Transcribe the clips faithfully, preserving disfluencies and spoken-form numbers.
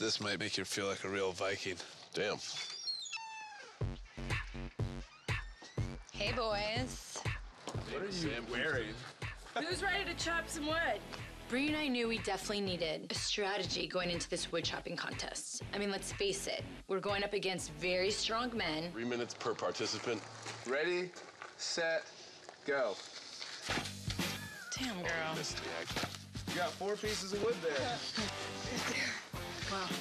This might make you feel like a real Viking. Damn. Hey, boys. What are you wearing? Who's ready to chop some wood? Bree and I knew we definitely needed a strategy going into this wood chopping contest. I mean, let's face it, we're going up against very strong men. Three minutes per participant. Ready, set, go. Damn, girl. Missed the act. You got four pieces of wood there. Wow.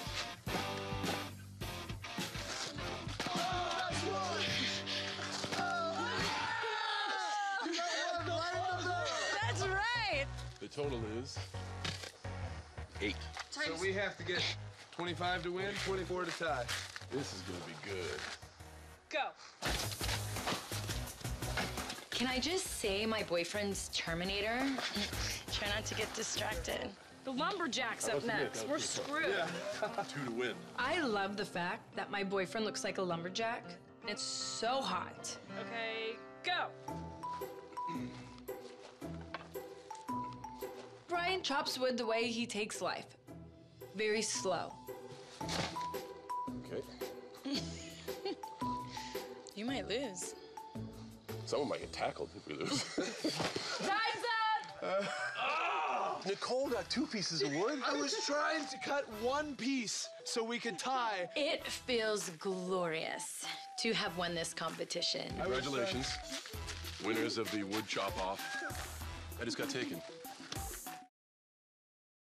That's right. The total is eight. So we have to get twenty-five to win, twenty-four to tie. This is gonna be good. Go. Can I just say my boyfriend's Terminator? Try not to get distracted. The lumberjack's up next. We're screwed. Two to win. I love the fact that my boyfriend looks like a lumberjack. It's so hot. Okay, go. Brian chops wood the way he takes life. Very slow. Okay. You might lose. Someone might get tackled if we lose. Time's up. Uh, Nicole got two pieces of wood. I was trying to cut one piece so we could tie. It feels glorious to have won this competition. Congratulations. Winners of the wood chop off. I just got taken.